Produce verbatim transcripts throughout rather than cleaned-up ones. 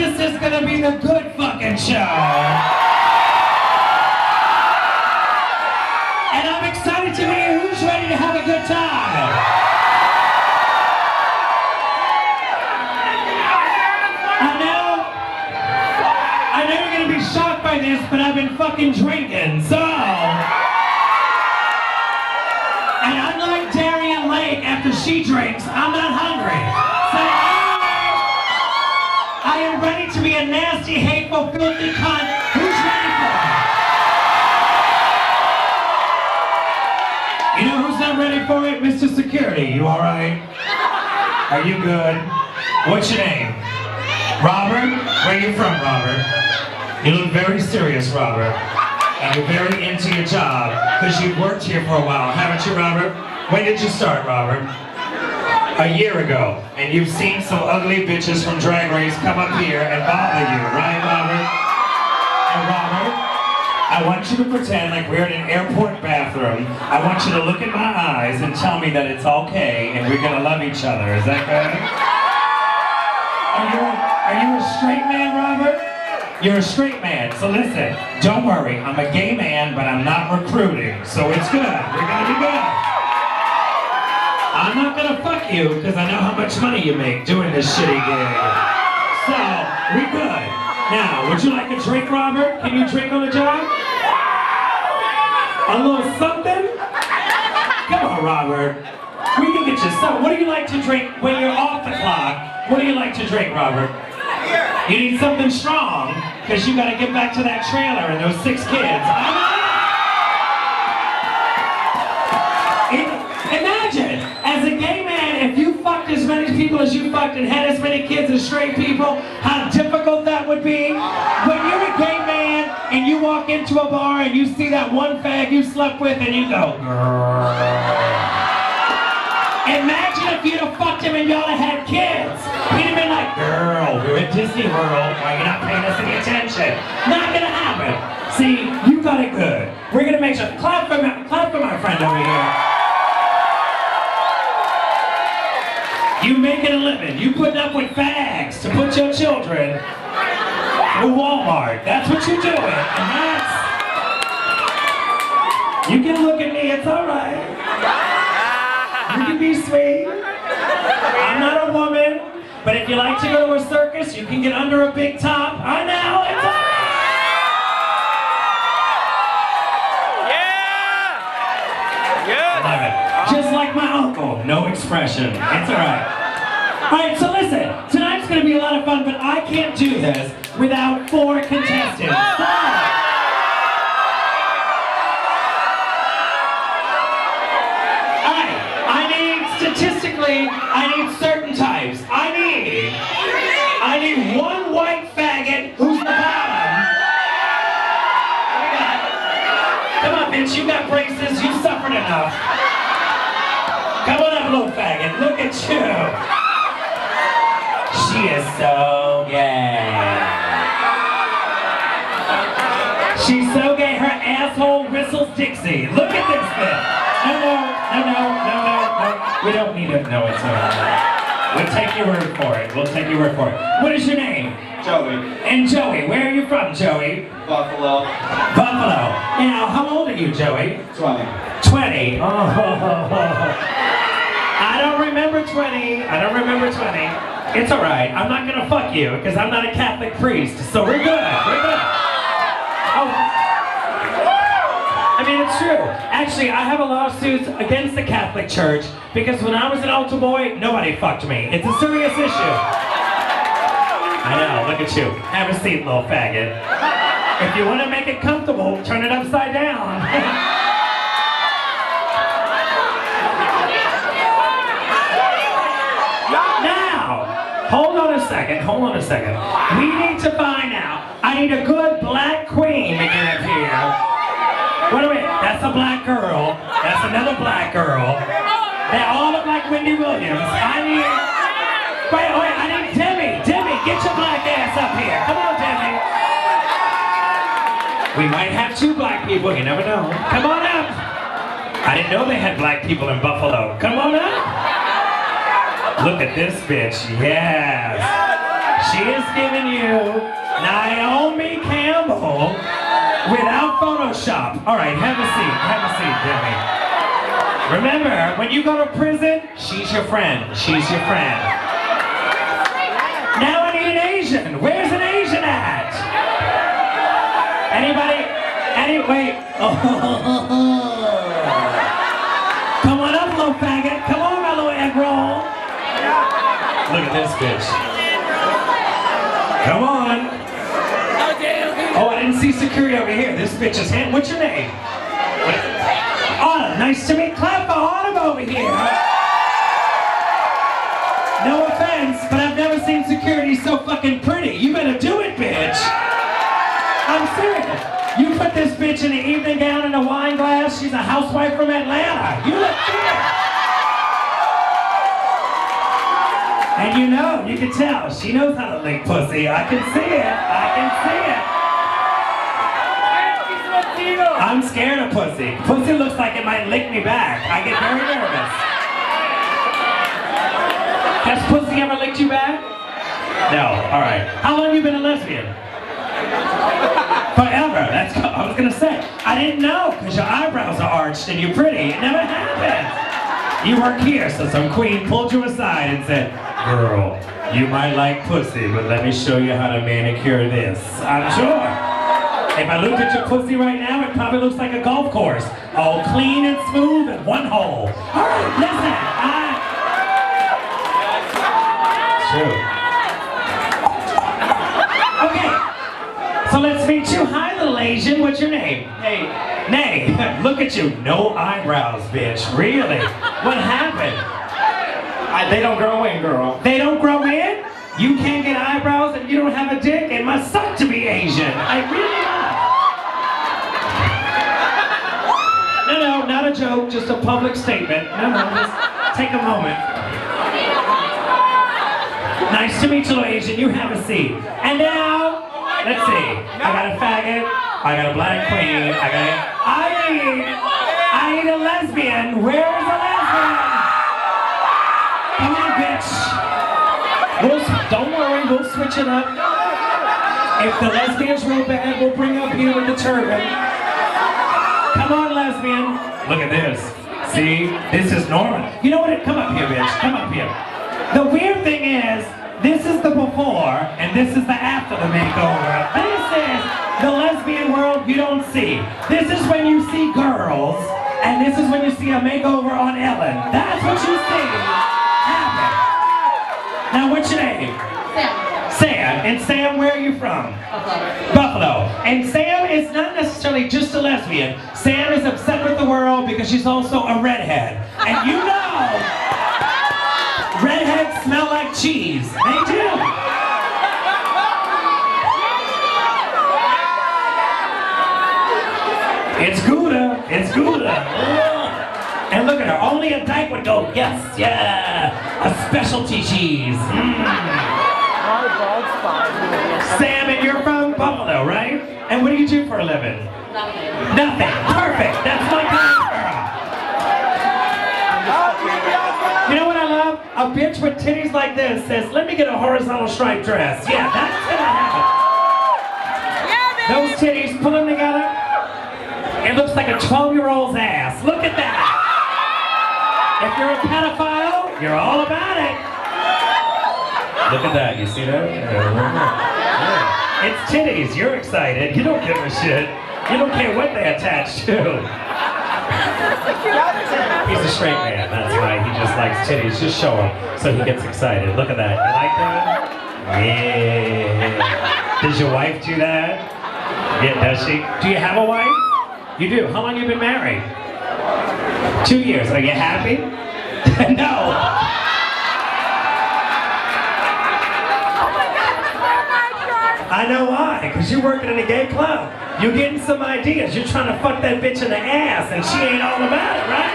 This is gonna be the good fucking show. And I'm excited to hear who's ready to have a good time. I know, I know you're gonna be shocked by this, but I've been fucking drinking, so. And unlike Darien Lake, after she drinks, I'm not hungry. So I, I am ready to be a nasty, hateful, filthy cunt. Who's ready for it? You know who's not ready for it? Mister Security, you all right? Are you good? What's your name? Robert? Where are you from, Robert? You look very serious, Robert. And you're very into your job, because you've worked here for a while, haven't you, Robert? When did you start, Robert? A year ago. And you've seen some ugly bitches from Drag Race come up here and bother you, right, Robert? And Robert, I want you to pretend like we're in an airport bathroom. I want you to look in my eyes and tell me that it's okay and we're gonna love each other. Is that good? Are you, are you a straight man, Robert? You're a straight man, so listen, don't worry, I'm a gay man, but I'm not recruiting, so it's good, we're gonna be good. I'm not gonna fuck you, because I know how much money you make doing this shitty gig. So, we good. Now, would you like a drink, Robert? Can you drink on the job? A little something? Come on, Robert. We can get you something. What do you like to drink when you're off the clock? What do you like to drink, Robert? You need something strong, because you gotta get back to that trailer and those six kids. Imagine, as a gay man, if you fucked as many people as you fucked and had as many kids as straight people, how difficult that would be. When you're a gay man and you walk into a bar and you see that one fag you slept with and you go, girl. Imagine if you'd have fucked him and y'all had kids. He'd have been like, girl, we're at Disney World, why are you not paying us any attention? Not gonna happen. See, you got it good. We're gonna make sure, clap for my, clap for my friend over here. You making a living. You putting up with fags to put your children through Walmart. That's what you're doing. And that's, you can look at me, it's all right. You can be sweet. I'm not a woman, but if you like to go to a circus, you can get under a big top. I know, it's all right. Yeah! Good! Love it. Just like my uncle, no expression. It's all right. All right, so listen, tonight's going to be a lot of fun, but I can't do this without four contestants. So, statistically, I need certain types. I need, I need one white faggot who's the bottom. What do you got? Come on, bitch, you got braces, you suffered enough. Come on up, little faggot, look at you. She is so gay. She's so gay, her asshole whistles Dixie. Look at this bitch. No, no, no, no, no, no, no. We don't need it. No, it's all right. We'll take your word for it. We'll take your word for it. What is your name? Joey. And Joey, where are you from, Joey? Buffalo. Buffalo. Now, how old are you, Joey? twenty. twenty. Oh, I don't remember twenty. I don't remember twenty. It's all right. I'm not going to fuck you because I'm not a Catholic priest. So we're good. We're good. Oh. I mean, it's true. Actually, I have a lawsuit against the Catholic Church because when I was an altar boy, nobody fucked me. It's a serious issue. I know, look at you. Have a seat, little faggot. If you want to make it comfortable, turn it upside down. Now, hold on a second, hold on a second. We need to find out. I need a good black queen to get up here. Wait a minute, that's a black girl. That's another black girl. They all look like Wendy Williams. I need, wait, wait, I need Demi. Demi, get your black ass up here. Come on, Demi. We might have two black people, you never know. Come on up. I didn't know they had black people in Buffalo. Come on up. Look at this bitch, yes. She She is giving you Naomi Campbell without Photoshop. All right, have a seat. Have a seat, Demi. Remember, when you go to prison, she's your friend. She's your friend. Now I need an Asian. Where's an Asian at? Anybody? Any? Wait. Oh. Come on up, little faggot. Come on, my little egg roll. Look at this bitch. Come on. Oh, I didn't see security over here. This bitch is hand. What's your name? Autumn. Nice to meet. Clap for Autumn over here. No offense, but I've never seen security so fucking pretty. You better do it, bitch. I'm serious. You put this bitch in an evening gown and a wine glass. She's a housewife from Atlanta. You look good. And you know, you can tell, she knows how to lick pussy. I can see it. I can see it. I'm scared of pussy. Pussy looks like it might lick me back. I get very nervous. Has pussy ever licked you back? No. All right. How long have you been a lesbian? Forever. That's what I was gonna say. I didn't know because your eyebrows are arched and you're pretty. It never happened. You work here, so some queen pulled you aside and said, "Girl, you might like pussy, but let me show you how to manicure this." I'm sure. If I looked at your pussy right now, it probably looks like a golf course, all clean and smooth and one hole. All right, listen. I True. Okay, so let's meet you. Hi, little Asian. What's your name? Hey. Nay. Look at you. No eyebrows, bitch. Really? What happened? I, they don't grow in, girl. They don't grow in? You can't get eyebrows and you don't have a dick? It must suck to be Asian. I really must. No, no, not a joke. Just a public statement. No, no, just take a moment. Nice to meet you, little Asian. You have a seat. And now, let's see. I got a faggot. I got a black queen. I got a... I need... I need a lesbian. Where's a lesbian? Come on, bitch. We'll, don't worry. We'll switch it up. If the lesbian's real bad, we'll bring up you with the turban. Come on, lesbian. Look at this. See? This is normal. You know what? Come up here, bitch. Come up here. The weird thing is, this is the before, and this is the after the makeover. This is the lesbian world you don't see. This is when you see girls, and this is when you see a makeover on Ellen. That's what you see happen. Now, what's your name? Sam. Sam. And Sam, where are you from? Buffalo. Buffalo. And Sam is not necessarily just a lesbian. Sam is upset with the world because she's also a redhead. And you know, redheads smell like cheese. They do. It's Gouda. It's Gouda. And look at her. Only a dyke would go, yes, yeah. A specialty cheese. Mm. Sam, and you're from Buffalo, right? And what do you do for a living? Nothing. Nothing. Perfect. That's my kind of girl. You know what I love? A bitch with titties like this says, let me get a horizontal striped dress. Yeah, that's what I have. Those titties, pull them together. It looks like a twelve-year-old's ass. Look at that. If you're a pedophile, you're all about it. Look at that. You see that? Yeah. It's titties. You're excited. You don't give a shit. You don't care what they attach to. He's a straight man. That's why he just likes titties. Just show him so he gets excited. Look at that. You like that? Yeah. Does your wife do that? Yeah, does she? Do you have a wife? You do. How long have you been married? Two years. Are you happy? No. I know why. Because you're working in a gay club. You're getting some ideas. You're trying to fuck that bitch in the ass, and she ain't all about it, right?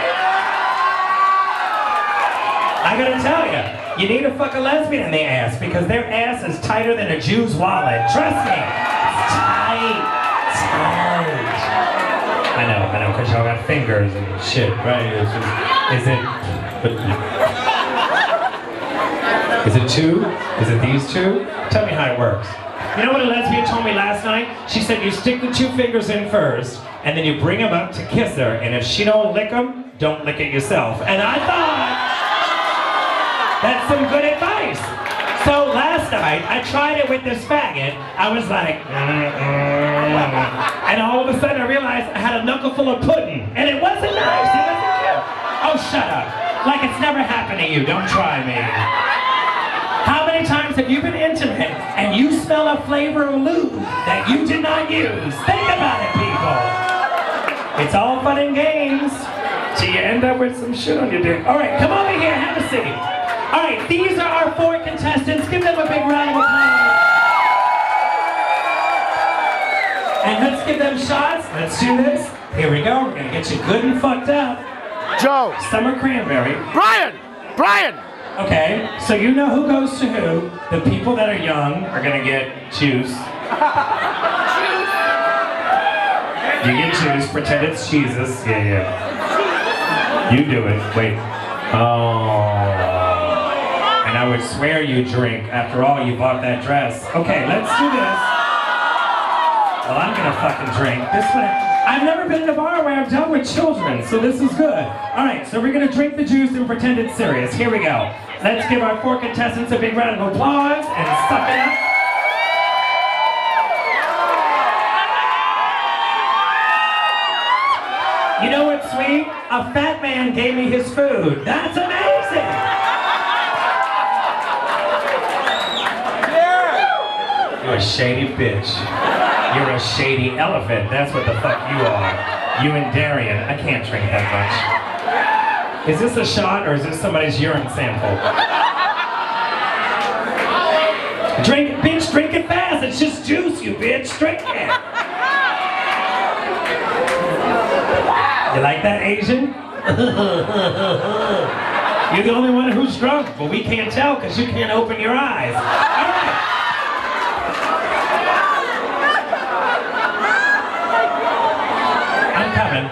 I gotta tell you, you need to fuck a lesbian in the ass because their ass is tighter than a Jew's wallet. Trust me. It's tight. Tight. I know, I know, because y'all got fingers and shit, right? It's just, is it... But, Is it two? Is it these two? Tell me how it works. You know what a lesbian told me last night? She said you stick the two fingers in first, and then you bring them up to kiss her, and if she don't lick them, don't lick it yourself. And I thought, that's some good advice. So last night, I tried it with this faggot. I was like, mm, mm, and all of a sudden I realized I had a knuckle full of pudding, and it wasn't nice, it wasn't cute. Oh, shut up. Like it's never happened to you, don't try me. How many times have you been intimate and you smell a flavor of lube that you did not use? Think about it, people. It's all fun and games till you end up with some shit on your dick. All right, come over here, have a seat. All right, these are our four contestants. Give them a big round of applause. And let's give them shots. Let's do this. Here we go. We're gonna get you good and fucked up. Joe. Summer Cranberry. Brian! Brian! Okay, so you know who goes to who. The people that are young are gonna get juice. You get juice, pretend it's Jesus. Yeah, yeah. You do it. Wait. Oh. And I would swear you drink. After all, you bought that dress. Okay, let's do this. Well, I'm gonna fucking drink. This one. I've never been in a bar where I've dealt with children, so this is good. All right, so we're gonna drink the juice and pretend it's serious. Here we go. Let's give our four contestants a big round of applause and suck it up. You know what's sweet? A fat man gave me his food. That's amazing. Yeah. You're a shady bitch. You're a shady elephant. That's what the fuck you are. You and Darian. I can't drink that much. Is this a shot or is this somebody's urine sample? Drink it, bitch. Drink it fast. It's just juice, you bitch. Drink it. You like that, Asian? You're the only one who's drunk, but we can't tell because you can't open your eyes. All right. I'm coming.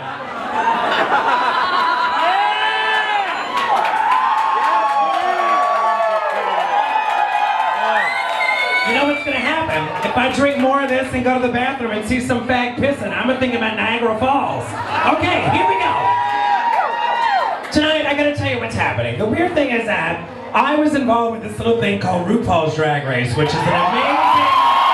You know what's gonna happen? If I drink more of this and go to the bathroom and see some fag pissing, I'm gonna think about Niagara Falls. Okay, here we go. Tonight, I gotta tell you what's happening. The weird thing is that I was involved with this little thing called RuPaul's Drag Race, which is an amazing,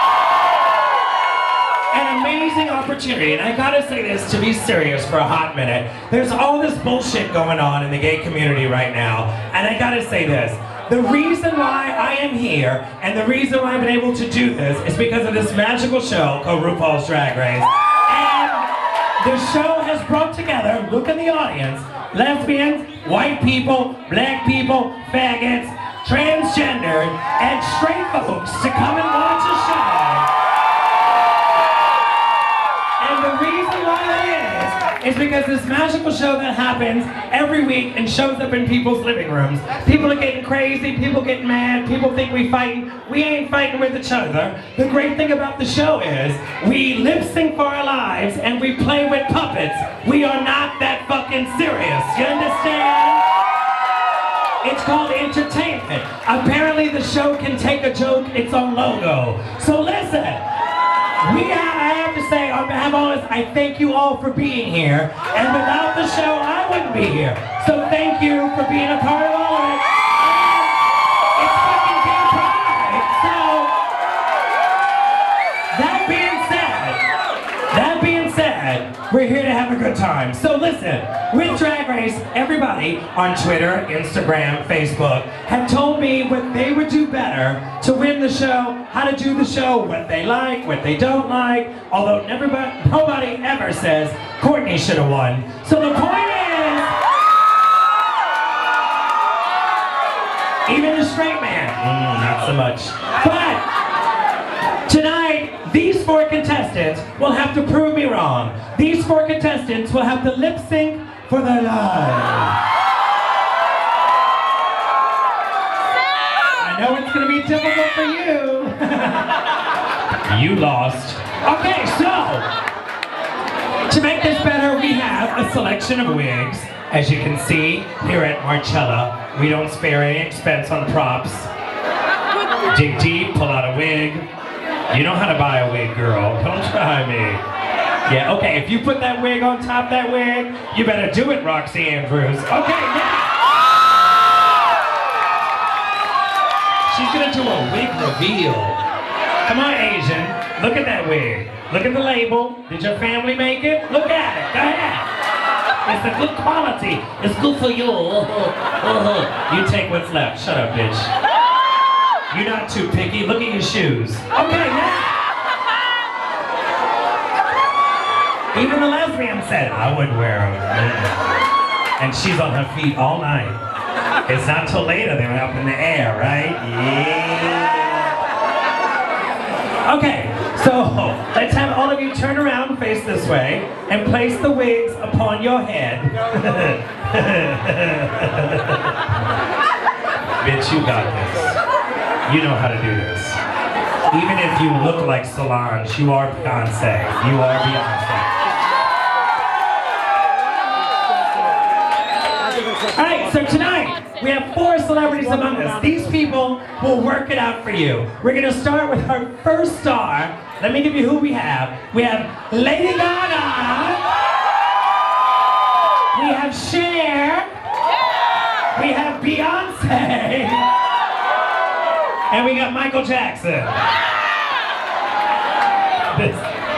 an amazing opportunity. And I gotta say this to be serious for a hot minute. There's all this bullshit going on in the gay community right now, and I gotta say this. The reason why I am here, and the reason why I've been able to do this, is because of this magical show called RuPaul's Drag Race. And the show has brought together, look in the audience, lesbians, white people, black people, faggots, transgendered, and straight folks to come and watch a show. And the reason why that is, is because this magical show that happens every week and shows up in people's living rooms. People are getting crazy, people getting mad, people think we fighting. We ain't fighting with each other. The great thing about the show is we lip sync for our lives and we play with puppets. We are not that fucking serious. You understand? It's called entertainment. Apparently the show can take a joke its own logo. So listen. We have, I have to say, on behalf of all of us, I thank you all for being here. And without the show, I wouldn't be here. So thank you for being a part of all of it. And it's fucking gay pride. So, that being said, that being said, we're here to have a good time. So listen, with Drag Race, everybody on Twitter, Instagram, Facebook have told me what they would do better to win the show, how to do the show, what they like, what they don't like, although never, nobody ever says Courtney should have won. So the point is, even the straight man, mm, not so much. But tonight, these four contestants will have to prove me wrong. These four contestants will have to lip sync for their lives. I know it's gonna be difficult for you. You lost. Okay, so, to make this better, we have a selection of wigs. As you can see, here at Marcella, we don't spare any expense on props. Dig deep, pull out a wig. You know how to buy a wig, girl. Don't try me. Yeah, okay, if you put that wig on top of that wig, you better do it, Roxy Andrews. Okay, now. She's gonna do a wig reveal. Come on, Asian. Look at that wig. Look at the label. Did your family make it? Look at it. Go ahead. It's a good quality. It's good for you. Uh-huh. You take what's left. Shut up, bitch. You're not too picky. Look at your shoes. Okay, now. Even the lesbian said, I wouldn't wear them. And she's on her feet all night. It's not till later they're up in the air, right? Yeah. Okay, so let's have all of you turn around, face this way, and place the wigs upon your head. Bitch, you got this. You know how to do this. Even if you look like Solange, you are Beyonce. You are Beyonce. Alright, so tonight, we have four celebrities among us. These people will work it out for you. We're going to start with our first star. Let me give you who we have. We have Lady Gaga. We have Cher. We have Beyonce. And we got Michael Jackson. This,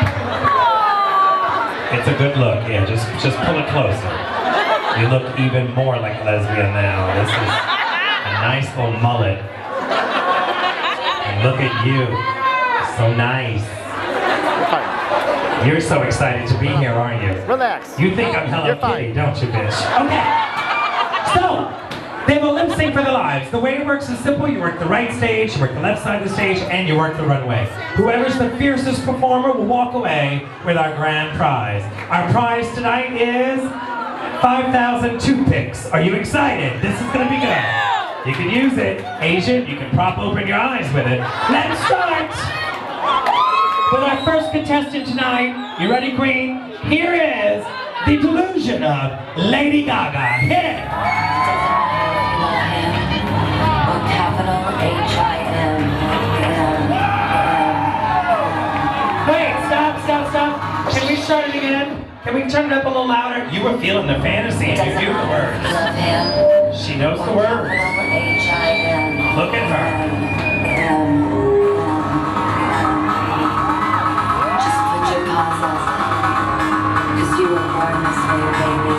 it's a good look. Yeah, just, just pull it closer. You look even more like a lesbian now. This is a nice little mullet. And look at you. So nice. You're so excited to be here, aren't you? Relax. You think I'm Hello Kitty, don't you, bitch? Okay. So, they will lip sync for their lives. The way it works is simple. You work the right stage, you work the left side of the stage, and you work the runway. Whoever's the fiercest performer will walk away with our grand prize. Our prize tonight is five thousand toothpicks. Are you excited? This is going to be good. You can use it. Asian, you can prop open your eyes with it. Let's start with our first contestant tonight. You ready, Queen? Here is the delusion of Lady Gaga. Hit it. Wait, stop, stop, stop. Can we start it again? Can we turn it up a little louder? You were feeling the fantasy and you knew the words. She knows the words. Look at her. Just put your paws up, 'cause you were born this way, baby.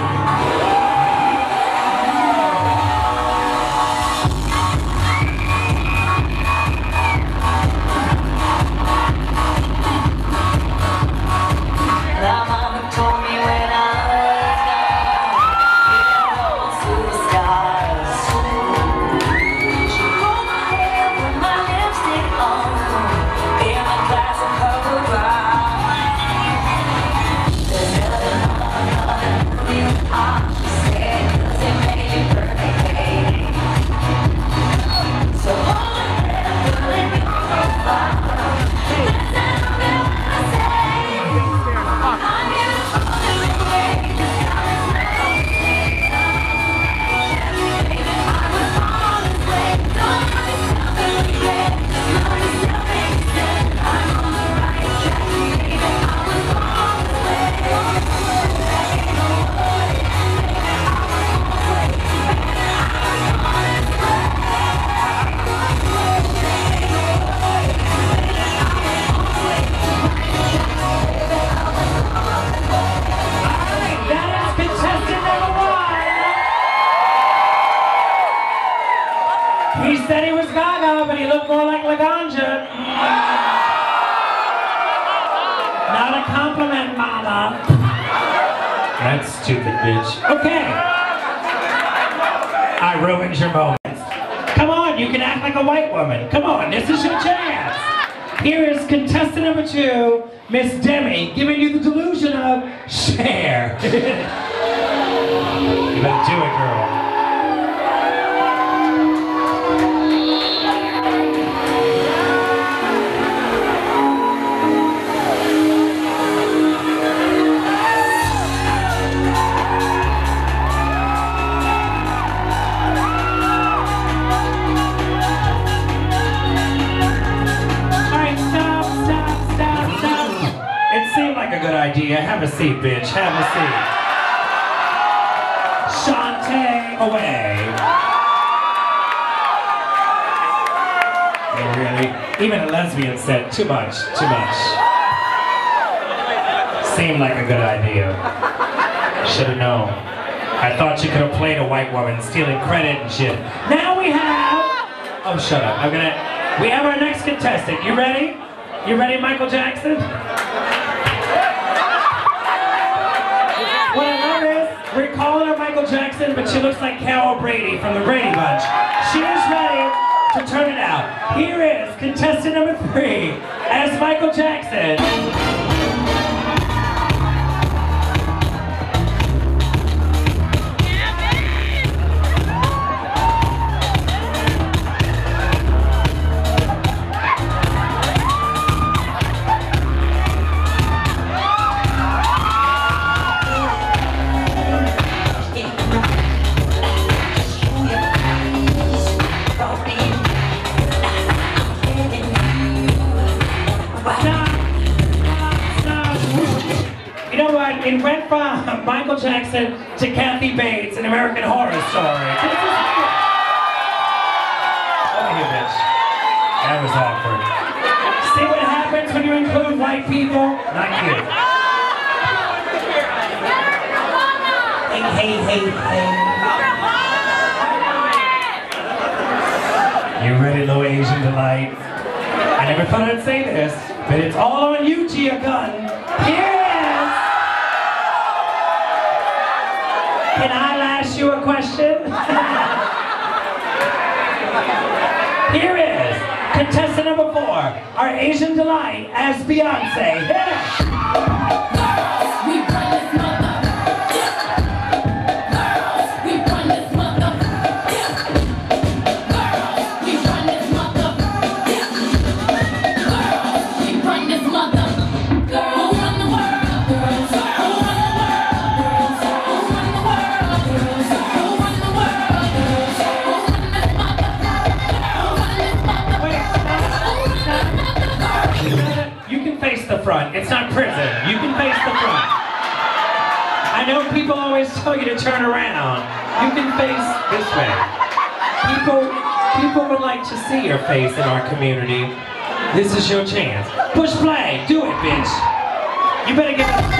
He said he was Gaga, but he looked more like Laganja. Not a compliment, mama. That's stupid, bitch. Okay. I ruined your moments. Come on, you can act like a white woman. Come on, this is your chance. Here is contestant number two, Miss Demi, giving you the delusion of Cher. You better do it, girl. good idea. Have a seat, bitch. Have a seat. Shantae away. Oh, really? Even a lesbian said, too much, too much. Seemed like a good idea. Should've known. I thought you could have played a white woman stealing credit and shit. Now we have... Oh, shut up. I'm gonna... We have our next contestant. You ready? You ready, Michael Jackson? What I love is, we're calling her Michael Jackson, but she looks like Carol Brady from the Brady Bunch. She is ready to turn it out. Here is contestant number three, as Michael Jackson. It went from Michael Jackson to Kathy Bates in American Horror Story. Over here, bitch. That was awkward. See what happens when you include white people? Not you. Hey, hey, hey, hey. You ready, little Asian delight? I never thought I'd say this, but it's all on you, Gia Gunn. Here. Can I ask you a question? Here is contestant number four, our Asian delight as Beyonce. Yeah. Front. It's not prison. You can face the front. I know people always tell you to turn around. You can face this way. People, people would like to see your face in our community. This is your chance. Push play. Do it, bitch. You better get it.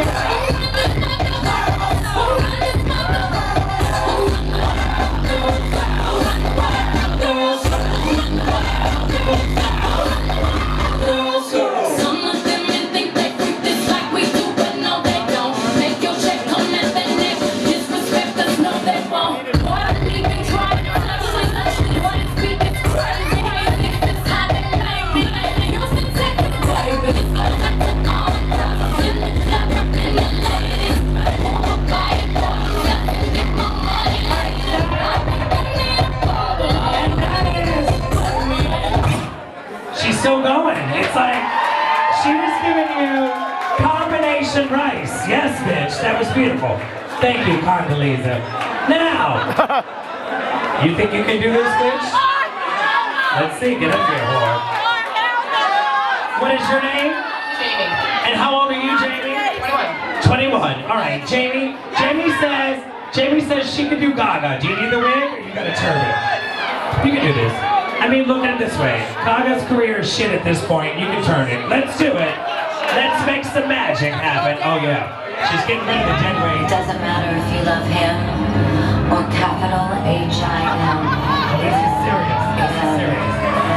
Still going. It's like she was giving you combination rice. Yes, bitch. That was beautiful. Thank you, Condoleezza. Now, you think you can do this, bitch? Let's see. Get up here, whore. What is your name? Jamie. And how old are you, Jamie? twenty-one. twenty-one. All right, Jamie. Jamie says. Jamie says she can do Gaga. Do you need the wig, or you got a turban? You can do this. I mean, look at it this way. Gaga's career is shit at this point. You can turn it. Let's do it. Let's make some magic happen. Oh, yeah. She's getting rid of the dead weight. It doesn't matter if you love him or capital H I M. Oh, this is serious. This is serious.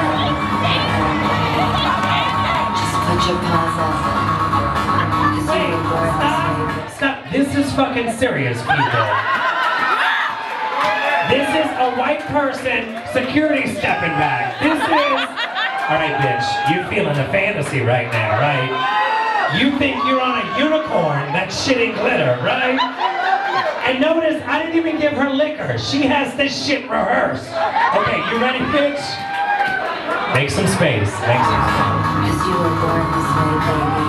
Just put your paws up. Because you were born this way. Stop. This is fucking serious, people. This is a white person security stepping back. This is... All right, bitch, you feeling a fantasy right now, right? You think you're on a unicorn that's shitting glitter, right? And notice, I didn't even give her liquor. She has this shit rehearsed. Okay, you ready, bitch? Make some space. Make some space. Because you were born this way, baby.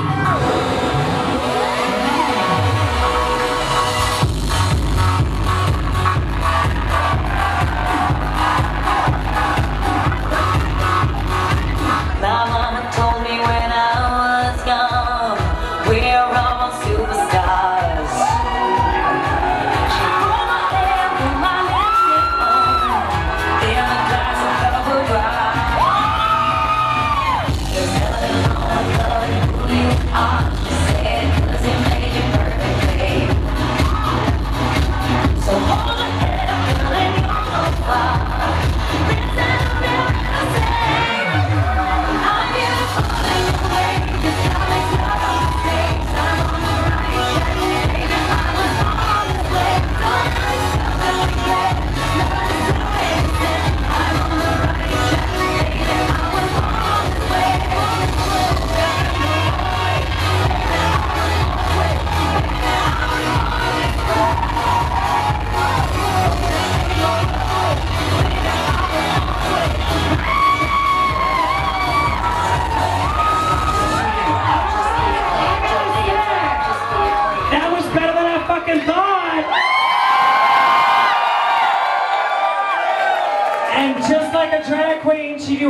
My mama told me when I was young, we're almost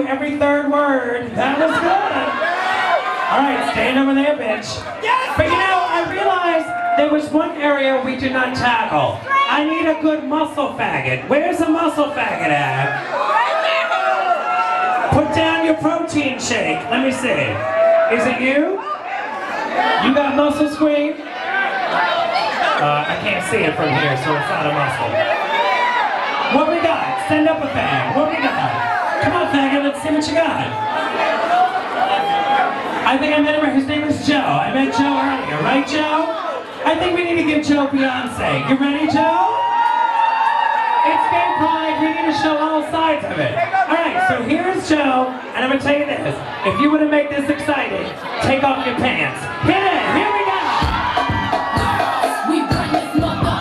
you every third word. That was good. All right, stand over there, bitch. But you know, I realized there was one area we did not tackle. I need a good muscle faggot. Where's a muscle faggot at? Put down your protein shake. Let me see. Is it you? You got muscle screen? Uh, I can't see it from here, so it's not a muscle. What we got? Send up a fag. What we got? Come on, faggot, let's see what you got. I think I met him, his name is Joe. I met Joe earlier, right, Joe? I think we need to give Joe Beyonce. You ready, Joe? It's gay pride, we need to show all sides of it. Alright, so here's Joe, and I'm gonna tell you this. If you want to make this exciting, take off your pants. Hit it! Here we go! We run this mother.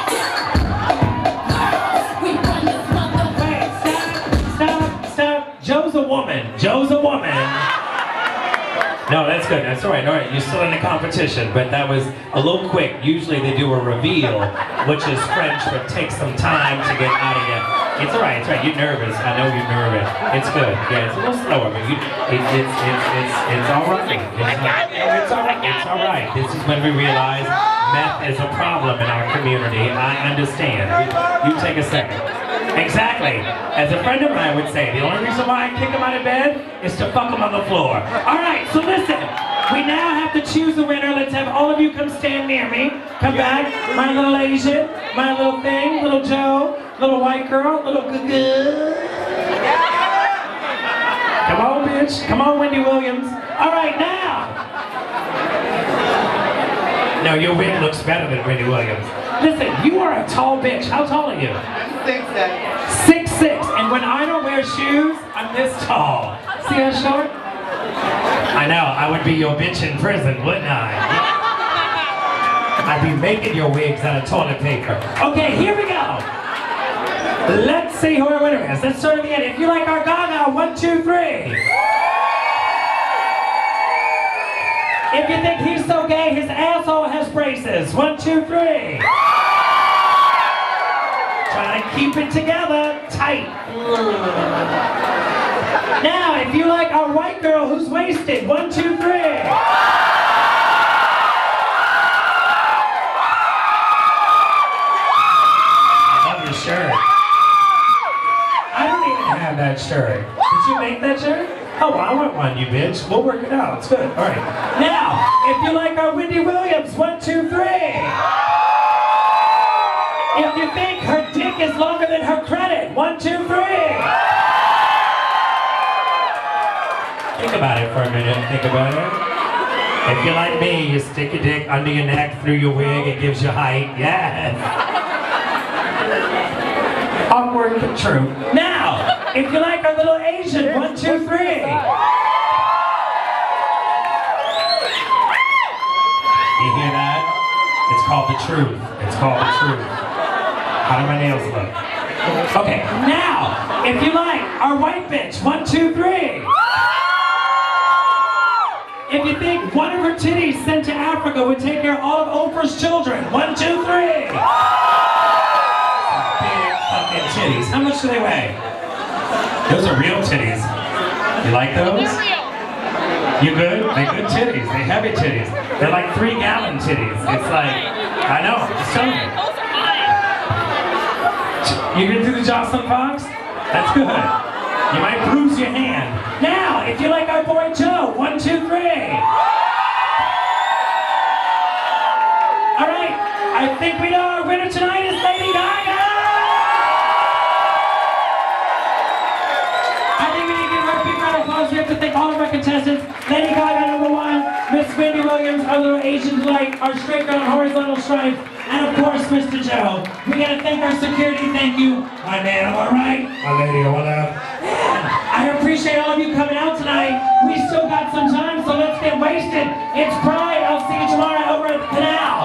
We run this mother. Wait, stop, stop, stop. Joe's a woman. Joe's a woman. No, that's good. That's all right. All right, you're still in the competition, but that was a little quick. Usually they do a reveal, which is French, but takes some time to get out of you. It's all right. It's all right. You're nervous. I know you're nervous. It's good. Yeah, it's a little slower, but you, it, it's it's it's it's all right. It's all, it's all right. It's all right. This is when we realize meth is a problem in our community. I understand. You, you take a second. Exactly. As a friend of mine would say, the only reason why I kick him out of bed is to fuck him on the floor. All right, so listen. We now have to choose a winner. Let's have all of you come stand near me. Come back. My little Asian, my little thing, little Joe, little white girl, little good. Come on, bitch. Come on, Wendy Williams. All right, now. No, your wig looks better than Wendy Williams. Listen, you are a tall bitch. How tall are you? Six six. Six six. And when I don't wear shoes, I'm this tall. See how short? I know. I would be your bitch in prison, wouldn't I? I'd be making your wigs out of toilet paper. Okay, here we go. Let's see who our winner is. Let's start at the end. If you like our Gaga, one, two, three. If you think he's so gay, his asshole has braces. One, two, three. Try to keep it together. Tight. Now, if you like our white girl who's wasted. One, two, three. I love your shirt. I don't even have that shirt. Did you make that shirt? Oh, well, I want one, you bitch. We'll work it out. It's good. All right. Now, if you like our Wendy Williams, one, two, three. If you think her dick is longer than her credit, one, two, three. Think about it for a minute. Think about it. If you're like me, you stick your dick under your neck, through your wig, it gives you height. Yes. Awkward but true. Now, if you like our little Asian, one, two, three. You hear that? It's called the truth. It's called the truth. How do my nails look? Okay, now, if you like our white bitch, one, two, three. If you think one of her titties sent to Africa would take care of all of Oprah's children, one, two, three. Big fucking titties. How much do they weigh? Those are real titties. You like those? You good? They're good titties. They're heavy titties. They're like three gallon titties. It's like, I know, just tell me. You gonna do the Jocelyn Fox? That's good. You might bruise your hand. Now, if you like our boy Joe, one, two, three. All right, I think we know our winner tonight is Lady Gaga. I think we need to give her a big round of applause. We have to thank all of our contestants. Lady Gaga, number one. Miss Wendy Williams, our little Asian delight, our straight girl horizontal stripe, and of course, Mister Joe. We gotta thank our security. Thank you, my man. All right. My lady, what up? I appreciate all of you coming out tonight. We still got some time, so let's get wasted. It's Pride. I'll see you tomorrow over at the canal.